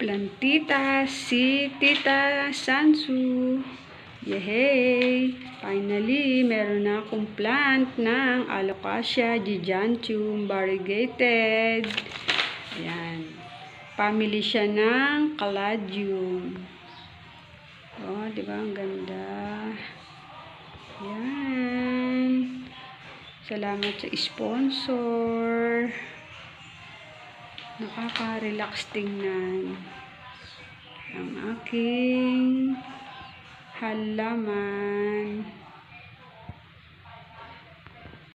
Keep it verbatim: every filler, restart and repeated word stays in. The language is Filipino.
plantita si Tita Sansu. Yehey! Finally, meron na akong plant ng Alocasia giganteum variegated. Ayan. Family siya ng Caladium. Oh, di ba? Ang ganda. Ayan. Salamat sa sponsor. Nakaka-relax tingnan ang aking halaman.